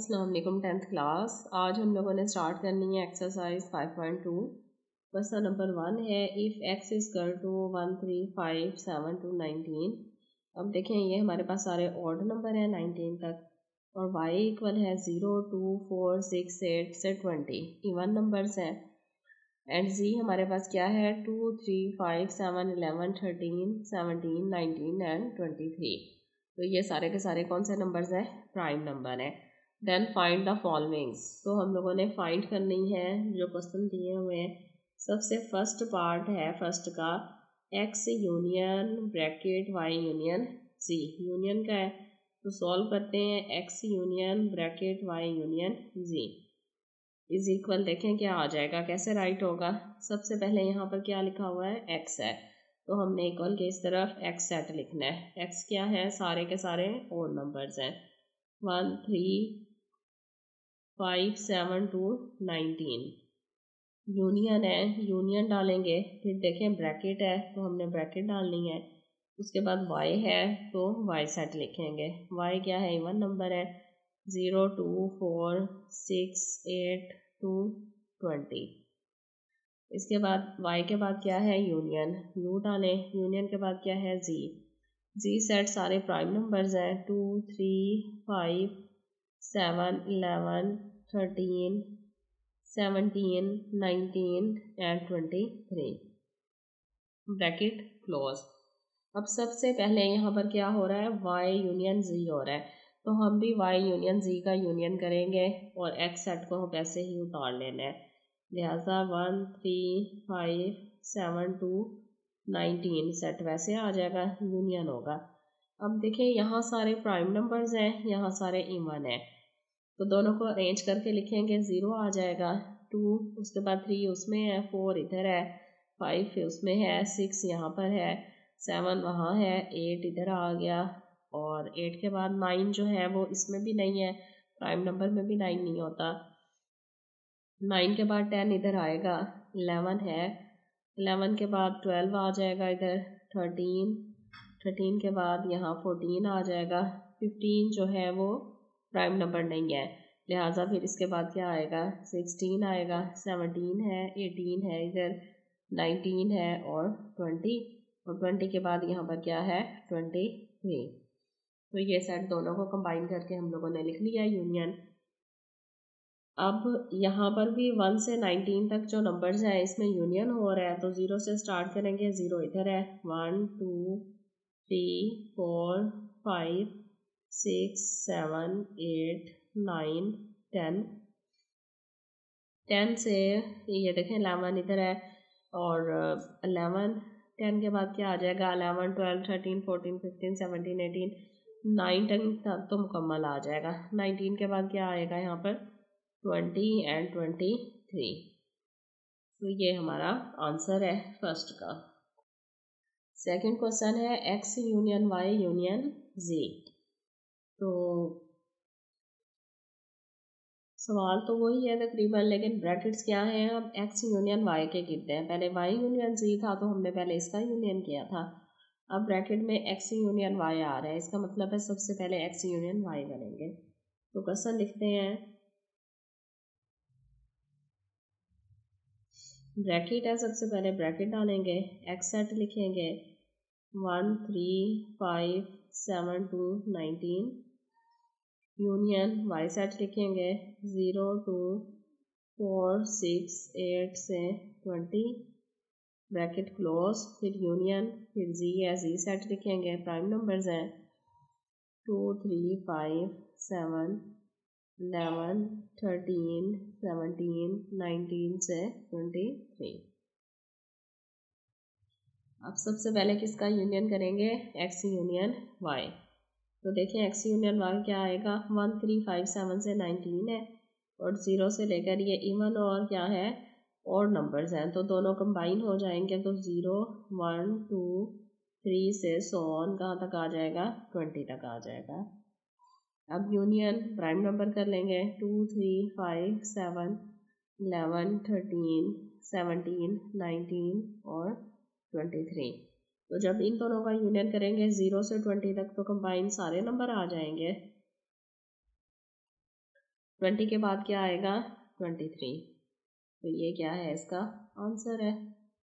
अस्सलाम वालेकुम 10th class. आज हम लोगों ने स्टार्ट करनी है एक्सरसाइज 5.2। क्वेश्चन नंबर 1 है if x is equal to 1 3 5 7 to 19। अब देखें ये हमारे पास सारे ऑड नंबर हैं 19 तक और y इक्वल है 0 2 4 6 8 से 20 इवन नंबर्स हैं। एंड z हमारे पास क्या है 2 3 5 7 11 13 17 19 एंड 23। तो ये सारे के सारे कौन से नंबर्स हैं? प्राइम नंबर है। Then find the followings. तो हम लोगों ने फाइंड करनी है जो क्वेश्चन दिए हुए हैं। सबसे फर्स्ट पार्ट है फर्स्ट का x union bracket y union z union का है। तो सॉल्व करते हैं x union bracket y union z is equal, देखें क्या आ जाएगा, कैसे राइट होगा। सबसे पहले यहाँ पर क्या लिखा हुआ है x है, तो हमने इक्वल के इस तरफ x सेट लिखना है। x क्या है? सारे के सारे ओड नंबर्स हैं 1 3 5 7 to 19। यूनियन है, यूनियन डालेंगे, फिर देखें ब्रैकेट है तो हमने ब्रैकेट डालनी है। उसके बाद y है तो y सेट लिखेंगे। y क्या है? इवन नंबर है 0 2 4 6 8 to 20। इसके बाद y के बाद क्या है? यूनियन, u डालें। यूनियन के बाद क्या है? z सेट सारे प्राइम नंबर्स हैं 2 3 5 7 11 13 17 19 एंड 23। Bracket close. अब सबसे पहले यहाँ पर क्या हो रहा है? y यूनियन z हो रहा है, तो हम भी y यूनियन z का यूनियन करेंगे और x सेट को हम ऐसे ही उतार लेना है। लिहाजा 1 3 5 7 to 19 सेट वैसे आ जाएगा, यूनियन होगा। अब देखिए यहाँ सारे प्राइम नंबर्स हैं, यहाँ सारे इवन हैं, तो दोनों को अरेंज करके लिखेंगे। 0 आ जाएगा, 2 उसके बाद 3 उसमें है, 4 इधर है, 5 उसमें है, 6 यहाँ पर है, 7 वहाँ है, 8 इधर आ गया और 8 के बाद 9 जो है वो इसमें भी नहीं है, प्राइम नंबर में भी 9 नहीं होता। 9 के बाद 10 इधर आएगा, 11 है, 11 के बाद 12 आ जाएगा इधर, 13 के बाद यहाँ 14 आ जाएगा, 15 जो है वो प्राइम नंबर नहीं है, लिहाजा फिर इसके बाद क्या आएगा? 16 आएगा, 17 है, 18 है इधर, 19 है और 20, और 20 के बाद यहाँ पर क्या है? 23। तो ये सेट दोनों को कंबाइन करके हम लोगों ने लिख लिया यूनियन। अब यहाँ पर भी 1 से 19 तक जो नंबर्स हैं इसमें यूनियन हो रहा है, तो 0 से स्टार्ट करेंगे। 0 इधर है, 1 2 3 4 5 6 7 8 9 10। 10 से ये देखें 11 इधर है और 11 10 के बाद क्या आ जाएगा? 11 12 13 14 15 17 18 9 10 तक तो मुकम्मल आ जाएगा। 19 के बाद क्या आएगा यहाँ पर? 20 एंड 23। तो ये हमारा आंसर है फर्स्ट का। सेकंड क्वेश्चन है x union y union z। तो सवाल तो वही है तकरीबन, लेकिन ब्रैकेट्स क्या हैं? अब x यूनियन y के गिरते हैं। पहले y यूनियन z था तो हमने पहले इसका यूनियन किया था। अब ब्रैकेट में x यूनियन y आ रहा है, इसका मतलब है सबसे पहले x यूनियन y करेंगे। तो क्वेश्चन लिखते हैं, ब्रैकेट है, सबसे पहले ब्रैकेट डालेंगे, x सेट लिखेंगे 1 3 5 7 to 19, यूनियन y सेट लिखेंगे 0 2 4 6 8 से 20, ब्रैकेट क्लोज, फिर यूनियन, फिर z है, z सेट लिखेंगे, प्राइम नंबर्स हैं 2 3 5 7 11 13 17 19 से 23। अब सबसे पहले किसका यूनियन करेंगे? x union y। तो देखें x यूनियन y क्या आएगा? 1 3 5 7 से 19 है और 0 से लेकर ये इवन और क्या है? और नंबर्स हैं, तो दोनों कंबाइन हो जाएंगे, तो 0 1 2 3 से 100 कहाँ तक आ जाएगा? 20 तक आ जाएगा। अब यूनियन प्राइम नंबर कर लेंगे 2 3 5 7 11 13 17 19 और 23। तो जब इन दोनों का यूनियन करेंगे 0 से 20 तक तो कंबाइन सारे नंबर आ जाएंगे। 20 के बाद क्या आएगा 23। तो ये क्या है इसका आंसर है।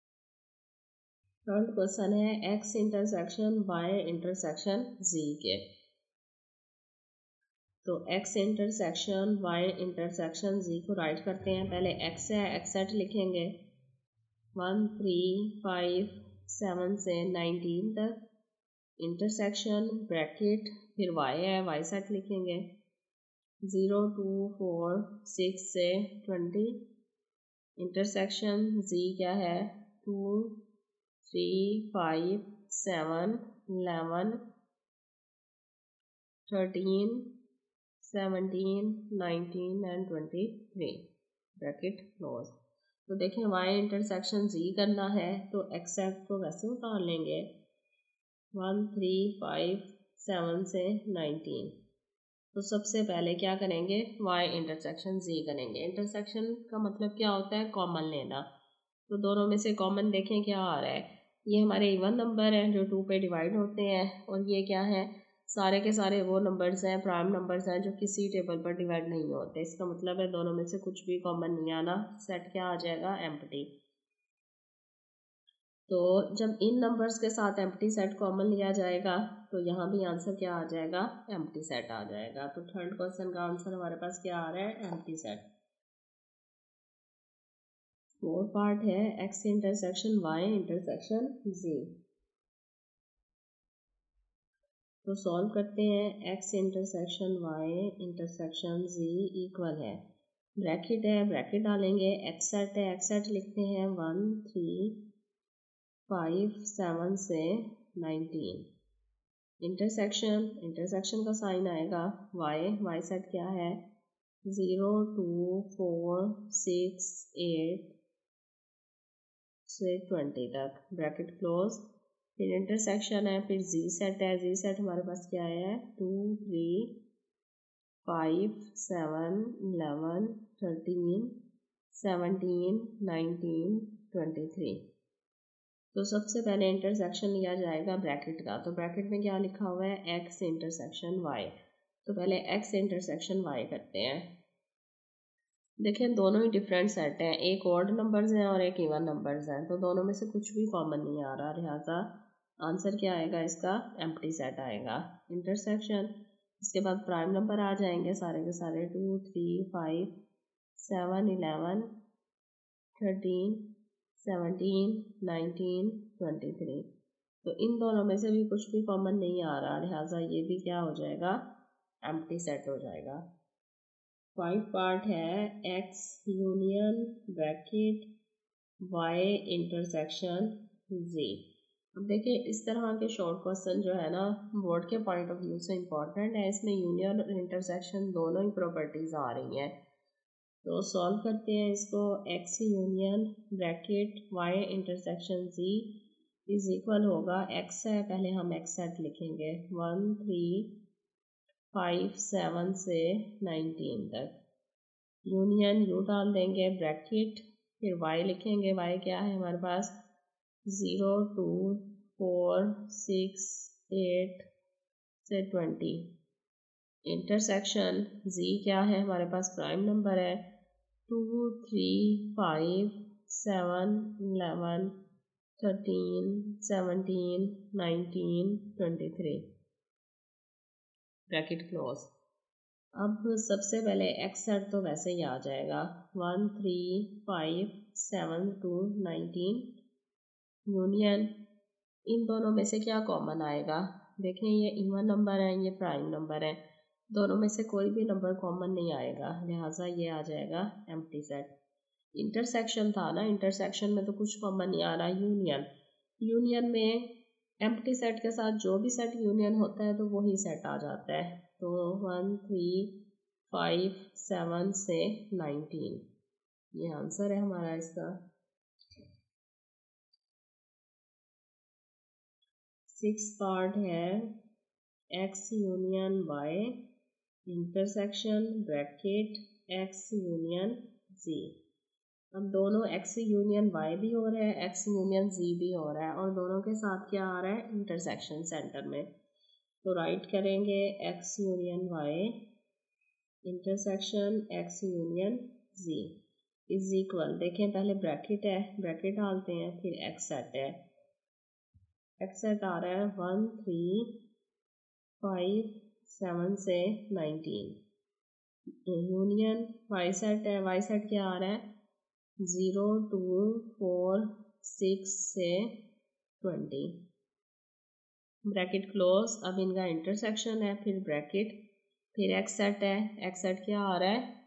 थर्ड क्वेश्चन है x intersection y intersection z के। तो x intersection y intersection z को राइट करते हैं। पहले x है, x सेट लिखेंगे 1 3 5 7 से 19 तक, इंटरसेक्शन ब्रैकेट, फिर y है, y सेट लिखेंगे 0 2 4 6 से 20, इंटरसेक्शन z क्या है 2 3 5 7 11 13 17 19 एंड 23 ब्रैकेट क्लोज। तो देखें y इंटरसेक्शन z करना है तो x सेट को वैसे उतार लेंगे 1 3 5 7 से 19। तो सबसे पहले क्या करेंगे y इंटरसेक्शन z करेंगे। इंटरसेक्शन का मतलब क्या होता है कॉमन लेना। तो दोनों में से कॉमन देखें क्या आ रहा है। ये हमारे इवन नंबर हैं जो 2 पे डिवाइड होते हैं, और ये क्या है सारे के सारे वो नंबर्स हैं, प्राइम नंबर्स हैं जो किसी टेबल पर डिवाइड नहीं होते। इसका मतलब है दोनों में से कुछ भी कॉमन नहीं आना, सेट क्या आ जाएगा एम्प्टी। तो जब इन नंबर्स के साथ एम्प्टी सेट कॉमन लिया जाएगा तो यहाँ भी आंसर क्या आ जाएगा एम्प्टी सेट आ जाएगा। तो थर्ड क्वेश्चन का आंसर हमारे पास क्या आ रहा है एम्प्टी सेट। फोर्थ पार्ट है x intersection y intersection z। तो सॉल्व करते हैं। x intersection y intersection z equal है, ब्रैकेट है, ब्रैकेट डालेंगे, x सेट है, x सेट लिखते हैं 1 3 5 7 से 19, इंटरसेक्शन, इंटरसेक्शन का साइन आएगा y सेट क्या है 0 2 4 6 8 से 20 तक ब्रैकेट क्लोज। फिर इंटरसेक्शन है, फिर जी सेट है, जी सेट हमारे पास क्या है 2 3 5 7 11 13 17 19 23। तो सबसे पहले इंटरसेक्शन लिया जाएगा ब्रैकेट का। तो ब्रैकेट में क्या लिखा हुआ है x इंटरसेक्शन y। तो पहले x इंटरसेक्शन y करते हैं। देखें दोनों ही डिफरेंट सेट हैं, एक ऑड नंबर्स हैं और एक इवन नंबर्स हैं, तो दोनों में से कुछ भी कॉमन नहीं आ रहा, लिहाजा आंसर क्या आएगा इसका एम्प्टी सेट आएगा। इंटरसेक्शन, इसके बाद प्राइम नंबर आ जाएंगे सारे के सारे 2 3 5 7 11 13 17 19 23। तो इन दोनों में से भी कुछ भी कॉमन नहीं आ रहा, लिहाजा ये भी क्या हो जाएगा एम्प्टी सेट हो जाएगा। 5 पार्ट है x union bracket y intersection z। अब देखिए इस तरह के शॉर्ट क्वेश्चन जो है ना बोर्ड के पॉइंट ऑफ व्यू से इम्पोर्टेंट है, इसमें यूनियन और इंटरसेक्शन दोनों ही प्रॉपर्टीज आ रही हैं। तो सॉल्व करते हैं इसको। x union bracket y intersection z is equal होगा, x है पहले हम x सेट लिखेंगे 1 3 5 7 से 19 तक, यूनियन यू डाल देंगे ब्रैकेट, फिर y लिखेंगे, y क्या है हमारे पास 0 2 4 6 8 से 20, इंटरसेक्शन z क्या है हमारे पास प्राइम नंबर है 2 3 5 7 11 13 17 19 23 ब्रैकेट क्लोज। अब सबसे पहले x सेट तो वैसे ही आ जाएगा 1 3 5 7 2 19, यूनियन इन दोनों में से क्या कॉमन आएगा। देखें ये इवन नंबर है, ये प्राइम नंबर है, दोनों में से कोई भी नंबर कॉमन नहीं आएगा, लिहाजा ये आ जाएगा एम्प्टी सेट। इंटरसेक्शन था ना, इंटरसेक्शन में तो कुछ कॉमन नहीं आ रहा। यूनियन, यूनियन में एम्प्टी सेट के साथ जो भी सेट यूनियन होता है तो वही सेट आ जाता है। तो 1 3 5 7 से 19 ये आंसर है हमारा इसका। 6 पार्ट है x union y intersection bracket x union z। अब दोनों x यूनियन y भी हो रहा है, x यूनियन z भी हो रहा है, और दोनों के साथ क्या आ रहा है इंटरसेक्शन सेंटर में। तो राइट करेंगे x union y intersection x union z is equal, देखें पहले ब्रैकेट है, ब्रैकेट डालते हैं, फिर x सेट है, x सेट आ रहा है 1 3 5 7 से 19, यूनियन y सेट है, y सेट क्या आ रहा है 0 2 4 6 से 20, ब्रैकेट क्लोज। अब इनका इंटरसेक्शन है, फिर ब्रैकेट, फिर x सेट है, x सेट क्या आ रहा है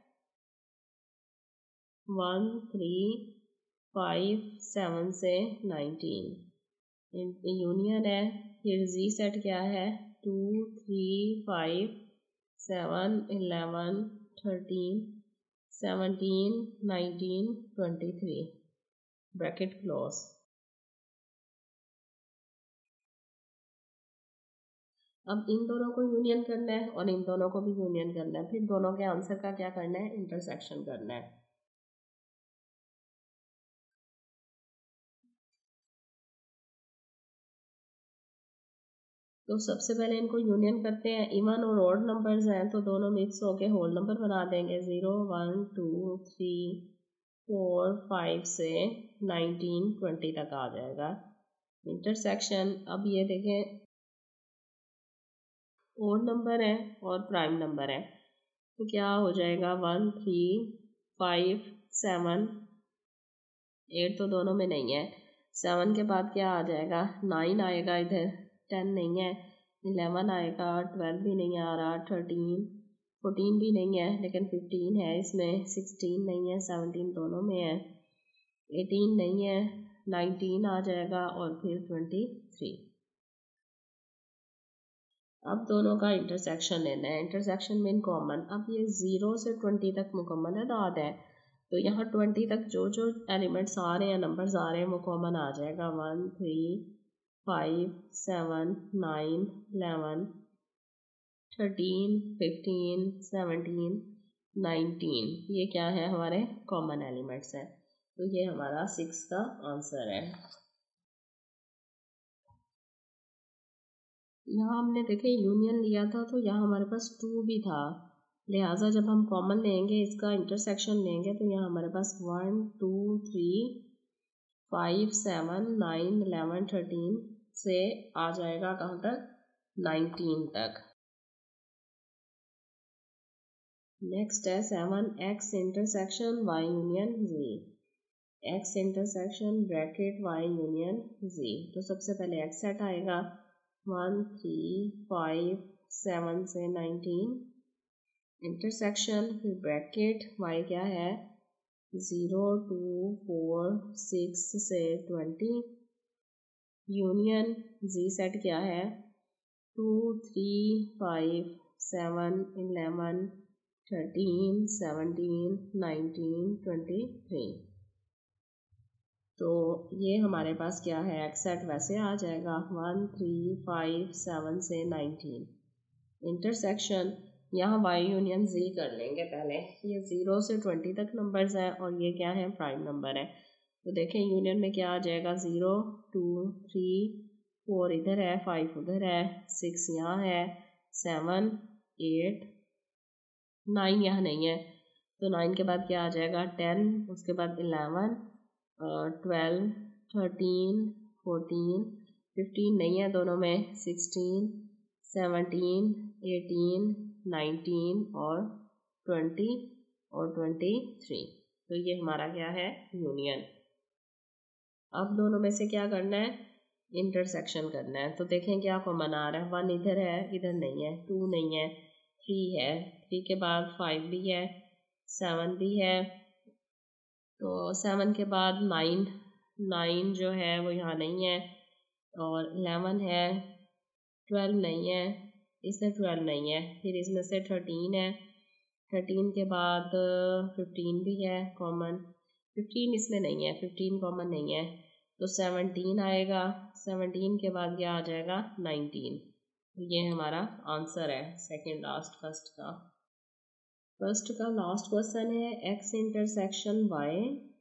1 3 5 7 से 19, यूनियन है, फिर z सेट क्या है 2 3 5 7 11 13 17 19 23, ब्रैकेट क्लोज। अब इन दोनों को यूनियन करना है और इन दोनों को भी यूनियन करना है, फिर दोनों के आंसर का क्या करना है इंटरसेक्शन करना है। तो सबसे पहले इनको यूनियन करते हैं, इवन और ऑड नंबर्स हैं तो दोनों मिक्स होके होल नंबर बना देंगे, 0 1 2 3 4 5 से 19 20 तक आ जाएगा इंटरसेक्शन। अब ये देखें ऑड नंबर है और प्राइम नंबर है, तो क्या हो जाएगा 1 3 5 7 8 तो दोनों में नहीं है, 7 के बाद क्या आ जाएगा 9 आएगा, इधर 10 नहीं है, 11 आएगा, 12 भी नहीं आ रहा, 13 14 भी नहीं है लेकिन 15 है इसमें, 16 नहीं है, 17 दोनों में है, 18 नहीं है, 19 आ जाएगा और फिर 23। अब दोनों का इंटरसेक्शन लेना है, इंटरसेक्शन में कॉमन, अब ये 0 से 20 तक मुकम्मल अदाद है, तो यहाँ 20 तक जो जो एलिमेंट्स आ रहे हैं, नंबर्स आ रहे हैं, वो कॉमन आ जाएगा, 1 3 5 7 9 11 13 15 17 19, ये क्या है हमारे कॉमन एलिमेंट्स हैं, तो ये हमारा 6 का आंसर है। यहाँ हमने देखे यूनियन लिया था तो यहाँ हमारे पास 2 भी था, लिहाजा जब हम कॉमन लेंगे इसका इंटरसेक्शन लेंगे तो यहाँ हमारे पास 1 2 3 5 7 9 11 13 से आ जाएगा कहाँ तक 19 तक। नेक्स्ट है 7 x intersection y union z, x intersection bracket y union z, तो सबसे पहले x सेट आएगा 1 3 5 7 से 19, इंटरसेक्शन, फिर ब्रैकेट y क्या है 0 2 4 6 से 20, यूनियन z सेट क्या है 2 3 5 7 11 13 17 19 23, तो ये हमारे पास क्या है x सेट वैसे आ जाएगा 1 3 5 7 से 19, इंटरसेक्शन यहाँ y यूनियन z कर लेंगे पहले, ये 0 से 20 तक नंबर्स हैं और ये क्या है प्राइम नंबर है, तो देखें यूनियन में क्या आ जाएगा 0 2 3 4 इधर है, 5 उधर है, 6 यहाँ है, 7 8 9 यहाँ नहीं है, तो 9 के बाद क्या आ जाएगा 10, उसके बाद 11 12 13 14 15 नहीं है दोनों में, 16 17 18 19 और 20 और 23, तो ये हमारा क्या है यूनियन। अब दोनों में से क्या करना है इंटरसेक्शन करना है, तो देखें क्या कॉमन आ रहा है, 1 इधर है, इधर नहीं है, 2 नहीं है, 3 है, 3 के बाद 5 भी है, 7 भी है, तो 7 के बाद 9 जो है वो यहाँ नहीं है, और 11 है, 12 नहीं है, इसमें 12 नहीं है, फिर इसमें से 13 है, 13 के बाद 15 भी है कॉमन, 15 इसमें नहीं है, 15 कॉमन नहीं है, तो 17 आएगा, 17 के बाद क्या आ जाएगा 19, ये हमारा आंसर है सेकंड लास्ट फर्स्ट का लास्ट क्वेश्चन है x intersection y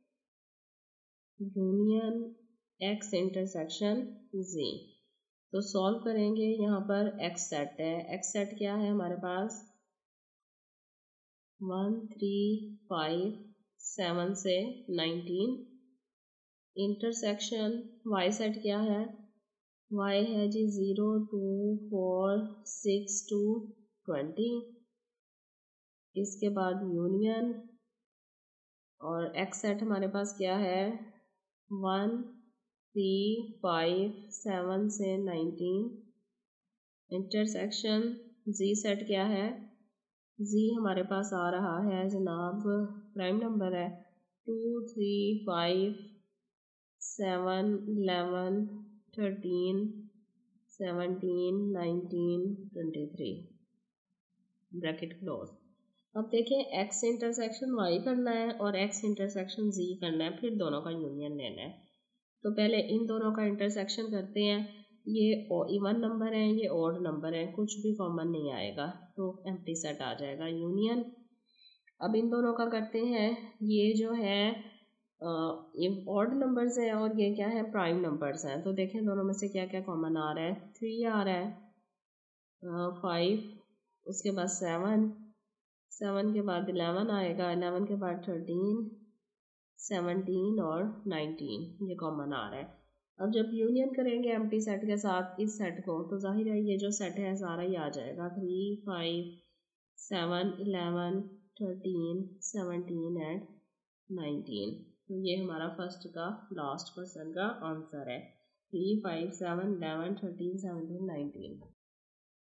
union x intersection z, तो सॉल्व करेंगे, यहाँ पर x सेट है, x सेट क्या है हमारे पास 1 3 5 7 से 19। इंटरसेक्शन वाई सेट क्या है, वाई है जी 0 2 4 6 to 20। इसके बाद यूनियन, और एक्स सेट हमारे पास क्या है 1 3 5 7 से 19। इंटरसेक्शन जी सेट क्या है, जी हमारे पास आ रहा है जनाब प्राइम नंबर है 2 3 5 7 11 13 17 19 23 ब्रैकेट क्लोज। अब देखें एक्स इंटरसेक्शन वाई करना है और एक्स इंटरसेक्शन जी करना है, फिर दोनों का यूनियन लेना है। तो पहले इन दोनों का इंटरसेक्शन करते हैं। ये इवन नंबर है, ये ऑड नंबर है, कुछ भी कॉमन नहीं आएगा तो एम्प्टी सेट आ जाएगा यूनियन। अब इन दोनों का करते हैं, ये जो है ऑड नंबर्स हैं और ये क्या है प्राइम नंबर्स हैं। तो देखें दोनों में से क्या क्या कॉमन आ रहा है, 3 आ रहा है, 5, उसके बाद 7, 7 के बाद 11 आएगा, 11 के बाद 13, 17 और 19 ये कॉमन आ रहा है। अब जब यूनियन करेंगे एम्प्टी सेट के साथ इस सेट को, तो जाहिर है ये जो सेट है सारा ही आ जाएगा 3 5 7 11 13 17 एंड 19। तो ये हमारा फर्स्ट का लास्ट क्वेश्चन का आंसर है 3 5 7 11 13 17 19।